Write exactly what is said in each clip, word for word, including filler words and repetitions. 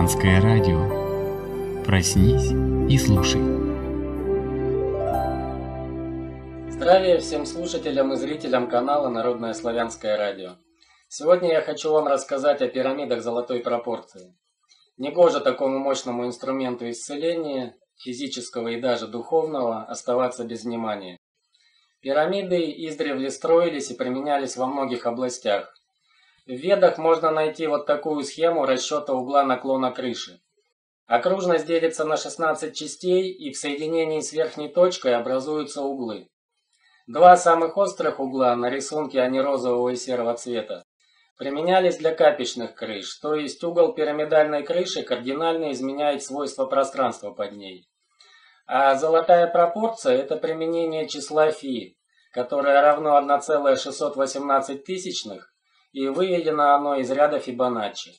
Славянское радио. Проснись и слушай. Здравия всем слушателям и зрителям канала Народное Славянское радио. Сегодня я хочу вам рассказать о пирамидах золотой пропорции. Негоже такому мощному инструменту исцеления, физического и даже духовного, оставаться без внимания. Пирамиды издревле строились и применялись во многих областях. В Ведах можно найти вот такую схему расчета угла наклона крыши. Окружность делится на шестнадцать частей, и в соединении с верхней точкой образуются углы. Два самых острых угла, на рисунке они розового и серого цвета, применялись для капищных крыш, то есть угол пирамидальной крыши кардинально изменяет свойства пространства под ней. А золотая пропорция – это применение числа φ, которое равно одна целая шестьсот восемнадцать тысячных, и выведено оно из ряда Фибоначчи.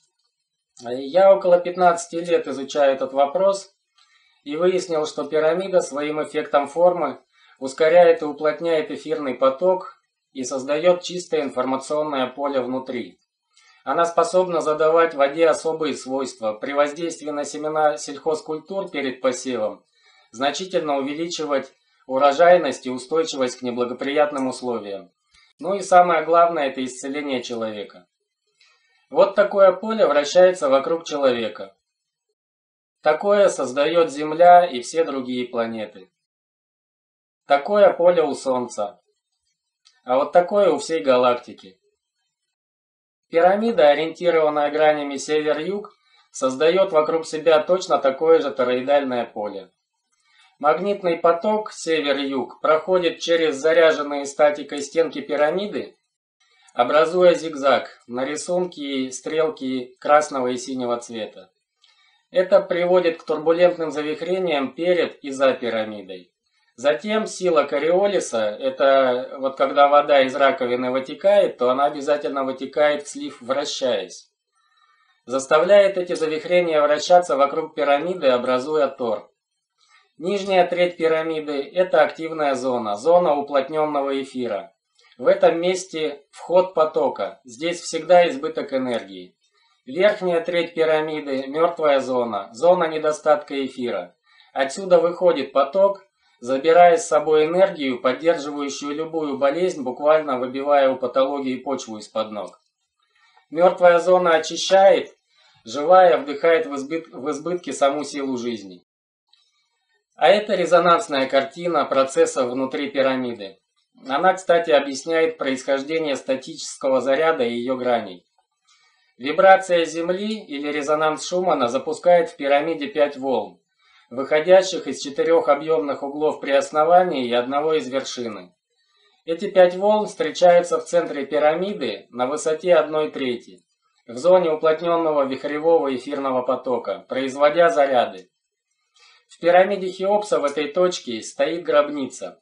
Я около пятнадцати лет изучаю этот вопрос и выяснил, что пирамида своим эффектом формы ускоряет и уплотняет эфирный поток и создает чистое информационное поле внутри. Она способна задавать воде особые свойства, при воздействии на семена сельхозкультур перед посевом значительно увеличивать урожайность и устойчивость к неблагоприятным условиям. Ну и самое главное – это исцеление человека. Вот такое поле вращается вокруг человека. Такое создает Земля и все другие планеты. Такое поле у Солнца. А вот такое у всей галактики. Пирамида, ориентированная гранями север-юг, создает вокруг себя точно такое же тороидальное поле. Магнитный поток север-юг проходит через заряженные статикой стенки пирамиды, образуя зигзаг на рисунке стрелки красного и синего цвета. Это приводит к турбулентным завихрениям перед и за пирамидой. Затем сила Кориолиса, это вот когда вода из раковины вытекает, то она обязательно вытекает в слив, вращаясь. Заставляет эти завихрения вращаться вокруг пирамиды, образуя тор. Нижняя треть пирамиды – это активная зона, зона уплотненного эфира. В этом месте вход потока, здесь всегда избыток энергии. Верхняя треть пирамиды – мертвая зона, зона недостатка эфира. Отсюда выходит поток, забирая с собой энергию, поддерживающую любую болезнь, буквально выбивая у патологии почву из-под ног. Мертвая зона очищает, живая вдыхает в, избыт... в избытке саму силу жизни. А это резонансная картина процесса внутри пирамиды. Она, кстати, объясняет происхождение статического заряда и ее граней. Вибрация Земли или резонанс Шумана запускает в пирамиде пять волн, выходящих из четырех объемных углов при основании и одного из вершины. Эти пять волн встречаются в центре пирамиды на высоте одной трети, в зоне уплотненного вихревого эфирного потока, производя заряды. В пирамиде Хеопса в этой точке стоит гробница.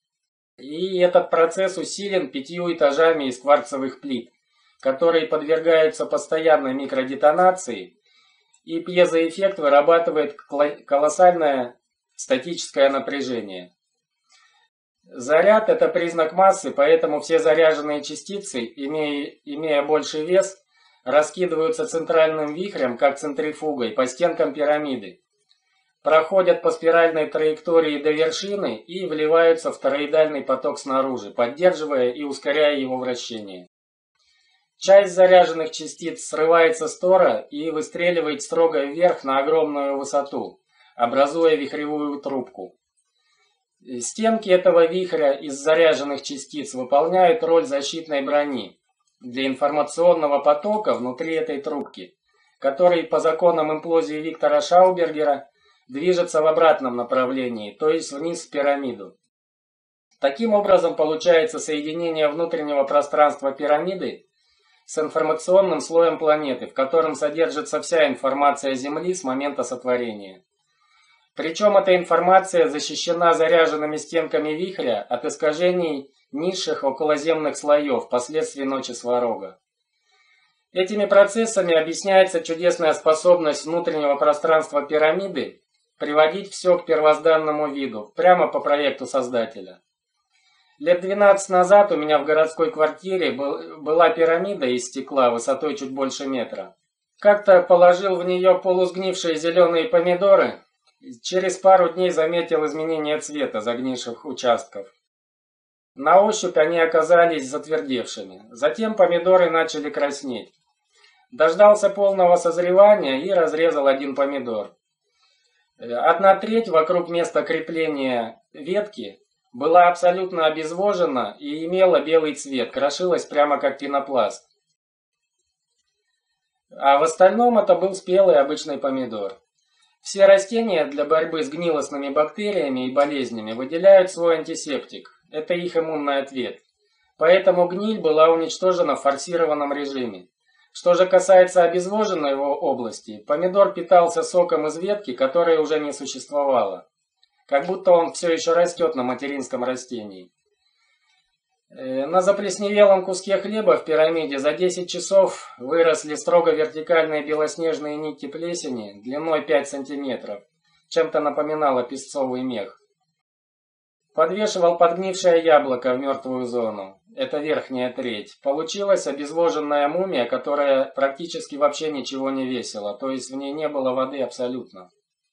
И этот процесс усилен пятью этажами из кварцевых плит, которые подвергаются постоянной микродетонации, и пьезоэффект вырабатывает колоссальное статическое напряжение. Заряд – это признак массы, поэтому все заряженные частицы, имея, имея больший вес, раскидываются центральным вихрем, как центрифугой, по стенкам пирамиды, проходят по спиральной траектории до вершины и вливаются в тороидальный поток снаружи, поддерживая и ускоряя его вращение. Часть заряженных частиц срывается с тора и выстреливает строго вверх на огромную высоту, образуя вихревую трубку. Стенки этого вихря из заряженных частиц выполняют роль защитной брони для информационного потока внутри этой трубки, который по законам имплозии Виктора Шаубергера движется в обратном направлении, то есть вниз в пирамиду. Таким образом получается соединение внутреннего пространства пирамиды с информационным слоем планеты, в котором содержится вся информация Земли с момента сотворения. Причем эта информация защищена заряженными стенками вихря от искажений низших околоземных слоев последствий ночи Сварога. Этими процессами объясняется чудесная способность внутреннего пространства пирамиды приводить все к первозданному виду, прямо по проекту Создателя. Лет двенадцать назад у меня в городской квартире был, была пирамида из стекла высотой чуть больше метра. Как-то положил в нее полусгнившие зеленые помидоры. Через пару дней заметил изменение цвета загнивших участков. На ощупь они оказались затвердевшими. Затем помидоры начали краснеть. Дождался полного созревания и разрезал один помидор. Одна треть вокруг места крепления ветки была абсолютно обезвожена и имела белый цвет, крошилась прямо как пенопласт. А в остальном это был спелый обычный помидор. Все растения для борьбы с гнилостными бактериями и болезнями выделяют свой антисептик. Это их иммунный ответ. Поэтому гниль была уничтожена в форсированном режиме. Что же касается обезвоженной его области, помидор питался соком из ветки, которой уже не существовало. Как будто он все еще растет на материнском растении. На заплесневелом куске хлеба в пирамиде за десять часов выросли строго вертикальные белоснежные нити плесени длиной пять сантиметров. Чем-то напоминало песцовый мех. Подвешивал подгнившее яблоко в мертвую зону. Это верхняя треть. Получилась обезвоженная мумия, которая практически вообще ничего не весила, то есть в ней не было воды абсолютно.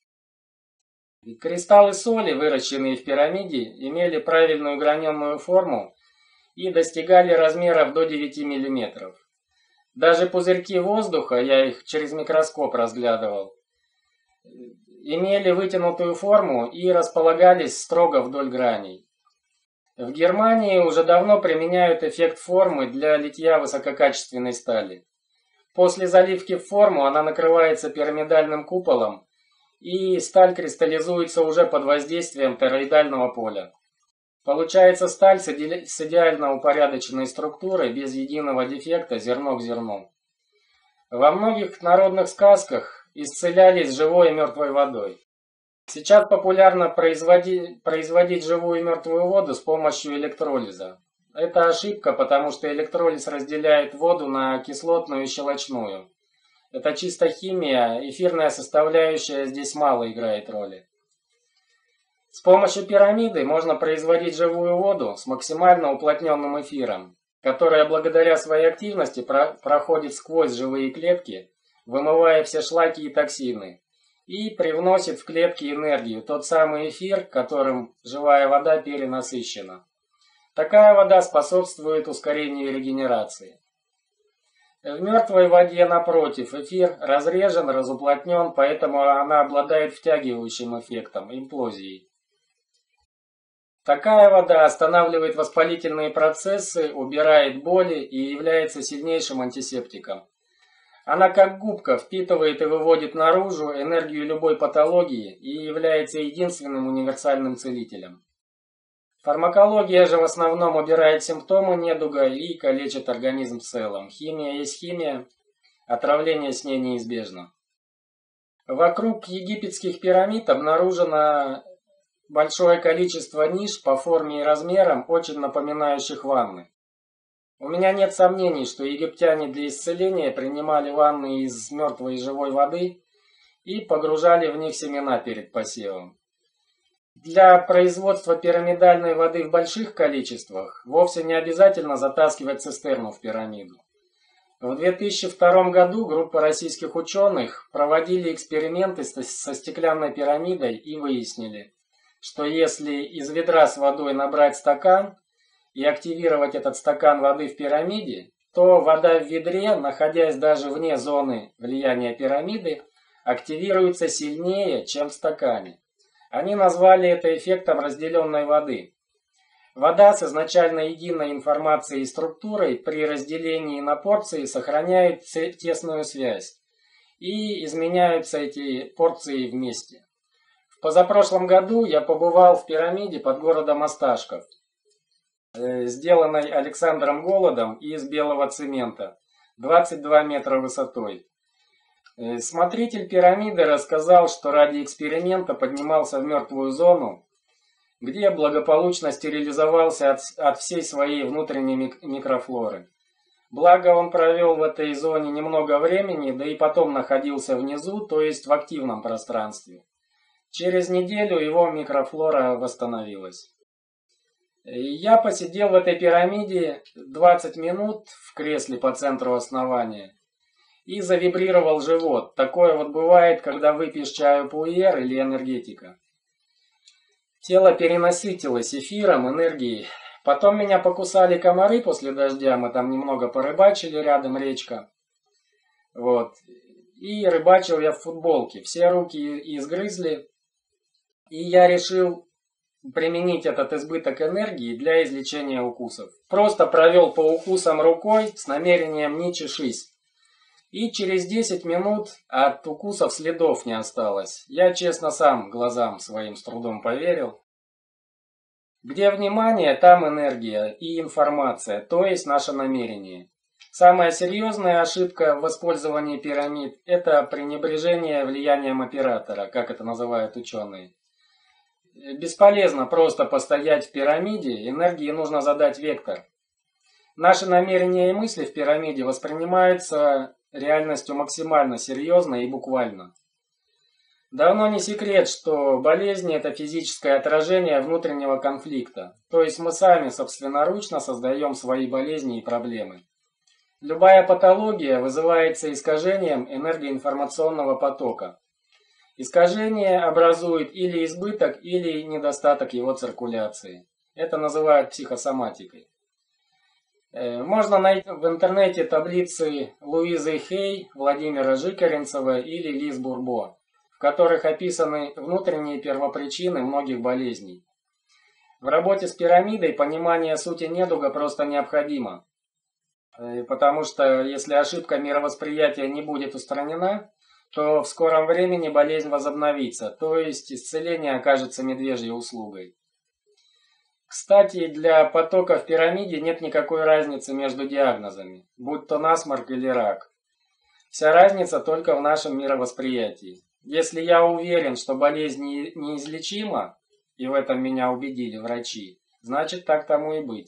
Кристаллы соли, выращенные в пирамиде, имели правильную граненную форму и достигали размеров до девяти миллиметров. Даже пузырьки воздуха, я их через микроскоп разглядывал, имели вытянутую форму и располагались строго вдоль граней. В Германии уже давно применяют эффект формы для литья высококачественной стали. После заливки в форму она накрывается пирамидальным куполом, и сталь кристаллизуется уже под воздействием тороидального поля. Получается сталь с идеально упорядоченной структурой, без единого дефекта, зерно к зерну. Во многих народных сказках исцелялись живой и мертвой водой. Сейчас популярно производить, производить живую и мертвую воду с помощью электролиза. Это ошибка, потому что электролиз разделяет воду на кислотную и щелочную. Это чисто химия, эфирная составляющая здесь мало играет роли. С помощью пирамиды можно производить живую воду с максимально уплотненным эфиром, которая благодаря своей активности про проходит сквозь живые клетки, вымывая все шлаки и токсины, и привносит в клетки энергию, тот самый эфир, которым живая вода перенасыщена. Такая вода способствует ускорению регенерации. В мертвой воде, напротив, эфир разрежен, разуплотнен, поэтому она обладает втягивающим эффектом, имплозией. Такая вода останавливает воспалительные процессы, убирает боли и является сильнейшим антисептиком. Она как губка впитывает и выводит наружу энергию любой патологии и является единственным универсальным целителем. Фармакология же в основном убирает симптомы недуга и калечит организм в целом. Химия есть химия, отравление с ней неизбежно. Вокруг египетских пирамид обнаружено большое количество ниш по форме и размерам, очень напоминающих ванны. У меня нет сомнений, что египтяне для исцеления принимали ванны из мертвой и живой воды и погружали в них семена перед посевом. Для производства пирамидальной воды в больших количествах вовсе не обязательно затаскивать цистерну в пирамиду. В две тысячи втором году группа российских ученых проводили эксперименты со стеклянной пирамидой и выяснили, что если из ведра с водой набрать стакан и активировать этот стакан воды в пирамиде, то вода в ведре, находясь даже вне зоны влияния пирамиды, активируется сильнее, чем в стакане. Они назвали это эффектом разделенной воды. Вода с изначально единой информацией и структурой при разделении на порции сохраняет тесную связь, и изменяются эти порции вместе. В позапрошлом году я побывал в пирамиде под городом Осташков, сделанной Александром Голодом из белого цемента, двадцать два метра высотой. Смотритель пирамиды рассказал, что ради эксперимента поднимался в мертвую зону, где благополучно стерилизовался от, от всей своей внутренней мик микрофлоры. Благо он провел в этой зоне немного времени, да и потом находился внизу, то есть в активном пространстве. Через неделю его микрофлора восстановилась. Я посидел в этой пирамиде двадцать минут в кресле по центру основания и завибрировал живот. Такое вот бывает, когда выпьешь чаю пуэр или энергетика. Тело перенасытилось эфиром, энергией. Потом меня покусали комары после дождя, мы там немного порыбачили, рядом речка. Вот. И рыбачил я в футболке. Все руки изгрызли. И я решил применить этот избыток энергии для излечения укусов. Просто провел по укусам рукой с намерением «не чешись». И через десять минут от укусов следов не осталось. Я честно сам глазам своим с трудом поверил. Где внимание, там энергия и информация, то есть наше намерение. Самая серьезная ошибка в использовании пирамид – это пренебрежение влиянием оператора, как это называют ученые. Бесполезно просто постоять в пирамиде, энергии нужно задать вектор. Наши намерения и мысли в пирамиде воспринимаются реальностью максимально серьезно и буквально. Давно не секрет, что болезни – это физическое отражение внутреннего конфликта. То есть мы сами собственноручно создаем свои болезни и проблемы. Любая патология вызывается искажением энергоинформационного потока. Искажение образует или избыток, или недостаток его циркуляции. Это называют психосоматикой. Можно найти в интернете таблицы Луизы Хей, Владимира Жикаренцева или Лиз Бурбо, в которых описаны внутренние первопричины многих болезней. В работе с пирамидой понимание сути недуга просто необходимо, потому что если ошибка мировосприятия не будет устранена, то в скором времени болезнь возобновится, то есть исцеление окажется медвежьей услугой. Кстати, для потока в пирамиде нет никакой разницы между диагнозами, будь то насморк или рак. Вся разница только в нашем мировосприятии. Если я уверен, что болезнь неизлечима, и в этом меня убедили врачи, значит так тому и быть.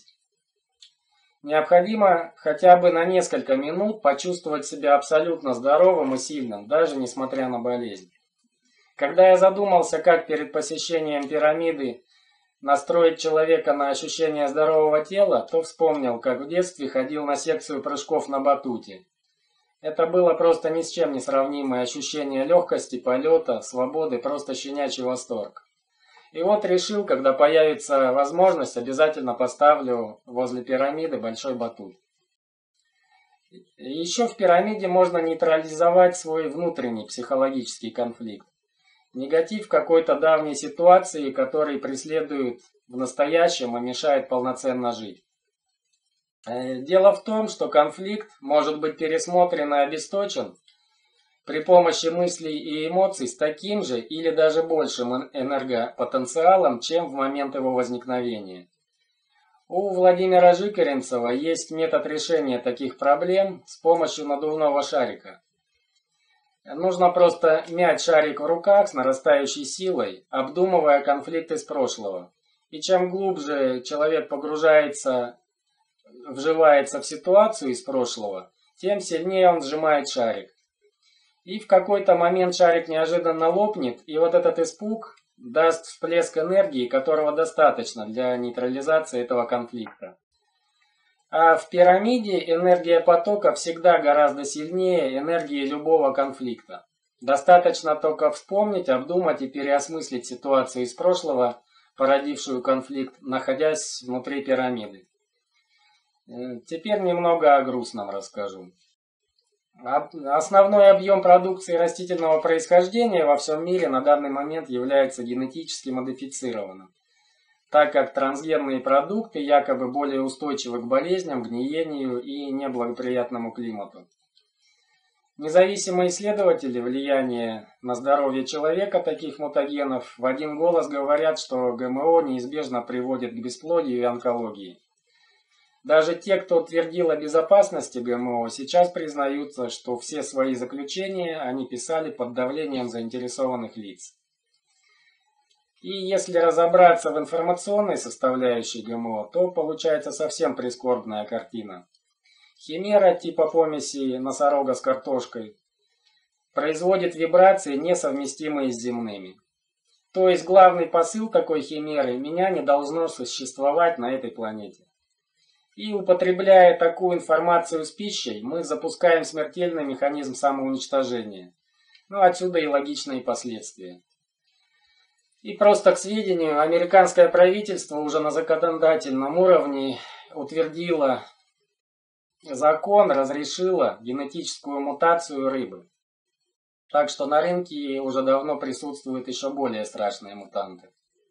Необходимо хотя бы на несколько минут почувствовать себя абсолютно здоровым и сильным, даже несмотря на болезнь. Когда я задумался, как перед посещением пирамиды настроить человека на ощущение здорового тела, то вспомнил, как в детстве ходил на секцию прыжков на батуте. Это было просто ни с чем не сравнимое ощущение легкости, полета, свободы, просто щенячий восторг. И вот решил, когда появится возможность, обязательно поставлю возле пирамиды большой батут. Еще в пирамиде можно нейтрализовать свой внутренний психологический конфликт. Негатив какой-то давней ситуации, который преследует в настоящем и мешает полноценно жить. Дело в том, что конфликт может быть пересмотрен и обесточен при помощи мыслей и эмоций с таким же или даже большим энергопотенциалом, чем в момент его возникновения. У Владимира Жикаренцева есть метод решения таких проблем с помощью надувного шарика. Нужно просто мять шарик в руках с нарастающей силой, обдумывая конфликты из прошлого. И чем глубже человек погружается, вживается в ситуацию из прошлого, тем сильнее он сжимает шарик. И в какой-то момент шарик неожиданно лопнет, и вот этот испуг даст всплеск энергии, которого достаточно для нейтрализации этого конфликта. А в пирамиде энергия потока всегда гораздо сильнее энергии любого конфликта. Достаточно только вспомнить, обдумать и переосмыслить ситуацию из прошлого, породившую конфликт, находясь внутри пирамиды. Теперь немного о грустном расскажу. Основной объем продукции растительного происхождения во всем мире на данный момент является генетически модифицированным, так как трансгенные продукты якобы более устойчивы к болезням, гниению и неблагоприятному климату. Независимые исследователи влияния на здоровье человека таких мутагенов в один голос говорят, что ГМО неизбежно приводит к бесплодию и онкологии. Даже те, кто твердил о безопасности ГМО, сейчас признаются, что все свои заключения они писали под давлением заинтересованных лиц. И если разобраться в информационной составляющей ГМО, то получается совсем прискорбная картина. Химера типа помеси носорога с картошкой производит вибрации, несовместимые с земными. То есть главный посыл такой химеры – меня не должно существовать на этой планете. И употребляя такую информацию с пищей, мы запускаем смертельный механизм самоуничтожения. Ну, отсюда и логичные последствия. И просто к сведению, американское правительство уже на законодательном уровне утвердило закон, разрешило генетическую мутацию рыбы. Так что на рынке уже давно присутствуют еще более страшные мутанты.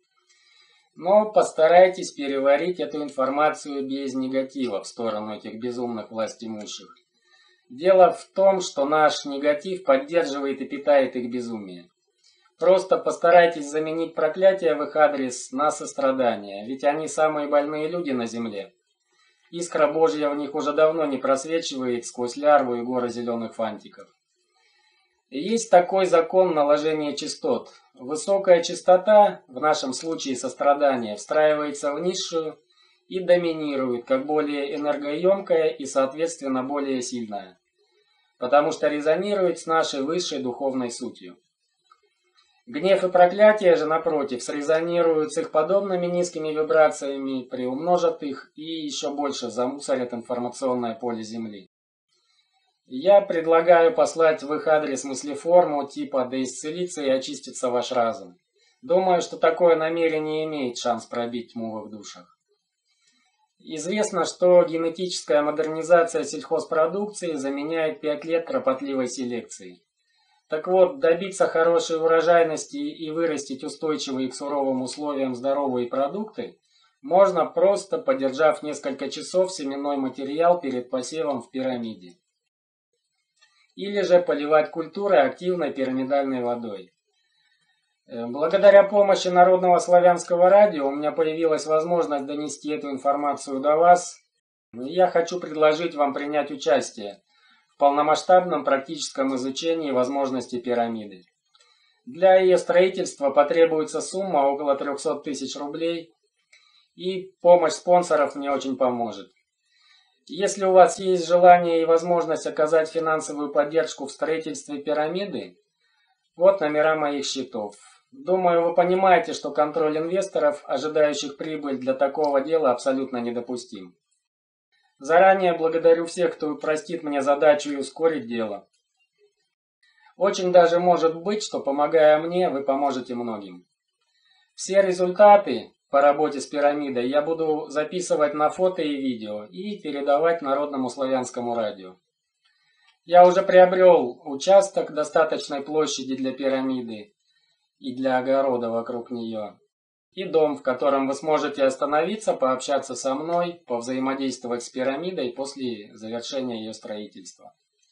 Но постарайтесь переварить эту информацию без негатива в сторону этих безумных властимущих. Дело в том, что наш негатив поддерживает и питает их безумие. Просто постарайтесь заменить проклятие в их адрес на сострадание, ведь они самые больные люди на земле. Искра Божья в них уже давно не просвечивает сквозь лярву и горы зеленых фантиков. Есть такой закон наложения частот. Высокая частота, в нашем случае сострадание, встраивается в низшую и доминирует, как более энергоемкая и, соответственно, более сильная, потому что резонирует с нашей высшей духовной сутью. Гнев и проклятие же, напротив, срезонируют с их подобными низкими вибрациями, приумножат их и еще больше замусорят информационное поле Земли. Я предлагаю послать в их адрес мыслеформу типа «Да исцелится и очистится ваш разум». Думаю, что такое намерение имеет шанс пробить тьму в их душах. Известно, что генетическая модернизация сельхозпродукции заменяет пять лет кропотливой селекции. Так вот, добиться хорошей урожайности и вырастить устойчивые к суровым условиям здоровые продукты можно, просто подержав несколько часов семенной материал перед посевом в пирамиде. Или же поливать культуры активной пирамидальной водой. Благодаря помощи Народного славянского радио у меня появилась возможность донести эту информацию до вас. Я хочу предложить вам принять участие в полномасштабном практическом изучении возможностей пирамиды. Для ее строительства потребуется сумма около трехсот тысяч рублей, и помощь спонсоров мне очень поможет. Если у вас есть желание и возможность оказать финансовую поддержку в строительстве пирамиды, вот номера моих счетов. Думаю, вы понимаете, что контроль инвесторов, ожидающих прибыль для такого дела, абсолютно недопустим. Заранее благодарю всех, кто упростит мне задачу и ускорит дело. Очень даже может быть, что, помогая мне, вы поможете многим. Все результаты по работе с пирамидой я буду записывать на фото и видео и передавать Народному славянскому радио. Я уже приобрел участок достаточной площади для пирамиды и для огорода вокруг нее, и дом, в котором вы сможете остановиться, пообщаться со мной, повзаимодействовать с пирамидой после завершения ее строительства.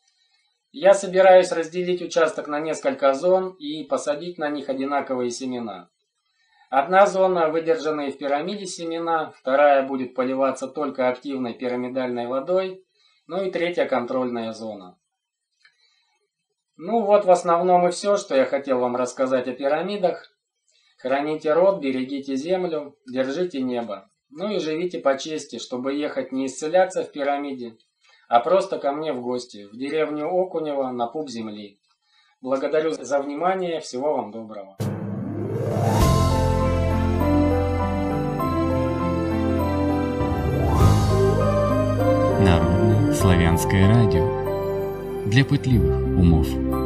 Я собираюсь разделить участок на несколько зон и посадить на них одинаковые семена. Одна зона – выдержанные в пирамиде семена, вторая будет поливаться только активной пирамидальной водой, ну и третья – контрольная зона. Ну вот в основном и все, что я хотел вам рассказать о пирамидах. Храните род, берегите землю, держите небо. Ну и живите по чести, чтобы ехать не исцеляться в пирамиде, а просто ко мне в гости, в деревню Окунево на пуп земли. Благодарю за внимание, всего вам доброго. Народное славянское радио для пытливых умов.